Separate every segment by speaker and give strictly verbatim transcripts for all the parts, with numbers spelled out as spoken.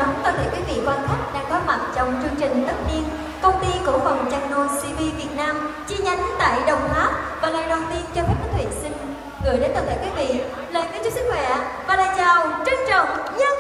Speaker 1: đó, toàn thể quý vị quan khách đang có mặt trong chương trình tất niên công ty cổ phần Channel xê vê Việt Nam chi nhánh tại Đồng Tháp. Và lời đầu tiên cho phép Thủy xin gửi đến toàn thể quý vị lời kính chúc sức khỏe và lời chào trân trọng nhất.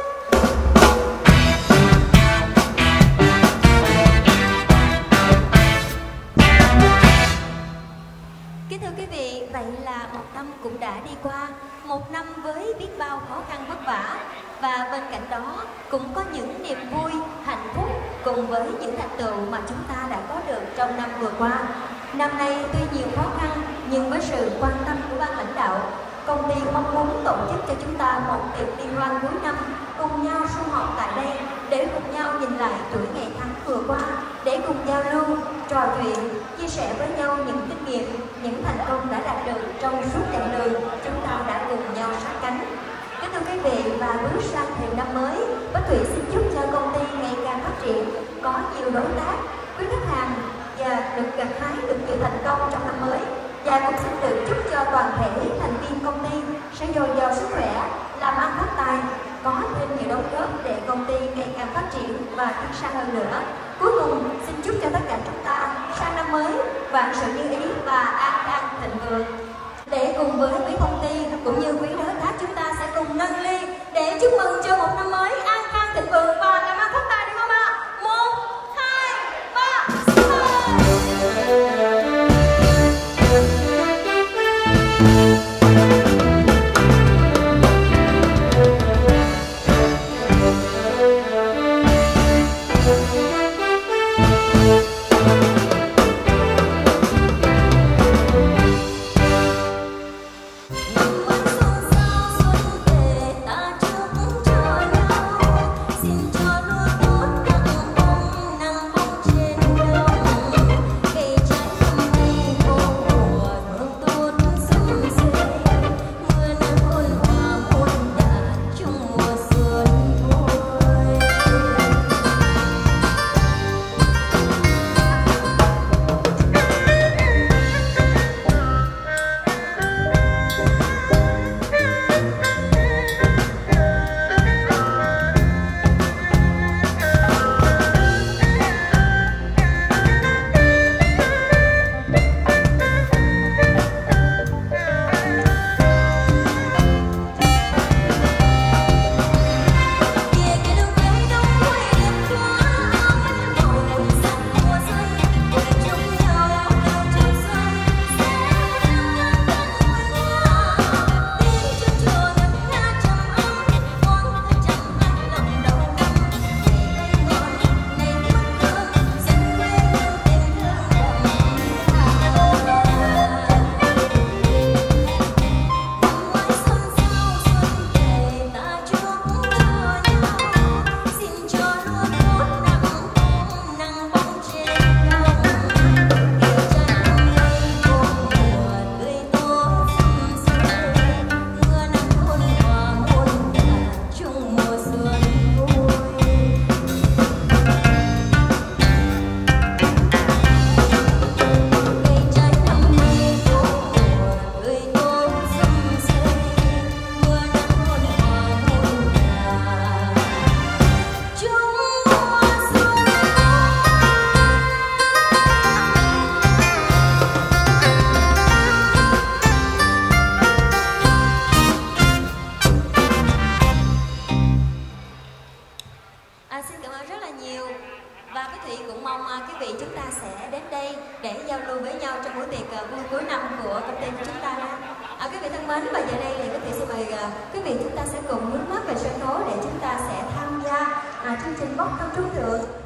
Speaker 1: Kính thưa quý vị, vậy là một năm cũng đã đi qua, một năm với biết bao khó khăn vất vả, và bên cạnh đó cũng có những niềm vui, hạnh phúc cùng với những thành tựu mà chúng ta đã có được trong năm vừa qua. Năm nay tuy nhiều khó khăn nhưng với sự quan tâm của ban lãnh đạo, công ty mong muốn tổ chức cho chúng ta một tiệc liên hoan cuối năm, cùng nhau sum họp tại đây để cùng nhau nhìn lại tuổi ngày tháng vừa qua, để cùng giao lưu, trò chuyện, chia sẻ với nhau những kinh nghiệm, những thành công đã đạt được trong suốt chặng đường chúng ta đã cùng nhau sát cánh. Kính thưa quý vị, và bước sang thềm năm mới, Bích Thủy xin chúc cho công ty ngày càng phát triển, có nhiều đối tác, quý khách hàng và được gặt hái được nhiều thành công trong năm mới. Và cũng xin được chúc cho toàn thể thành viên công ty sẽ dồi dào sức khỏe, làm ăn phát tài, có thêm nhiều đóng góp để công ty ngày càng phát triển và tiến xa hơn nữa. Cuối cùng xin chúc cho tất cả chúng ta sang năm mới vạn sự như ý và an khang thịnh vượng. Để cùng với quý công ty cũng như quý đối tác, chúng ta sẽ cùng nâng ly để chúc mừng cho một năm mới an khang thịnh vượng và làm ăn phát tài, được không ạ? Một, hai, ba, À, quý vị thân mến, và giờ đây thì có thể xin mời uh, quý vị chúng ta sẽ cùng hướng mắt về sân khấu để chúng ta sẽ tham gia uh, chương trình bốc thăm trúng thưởng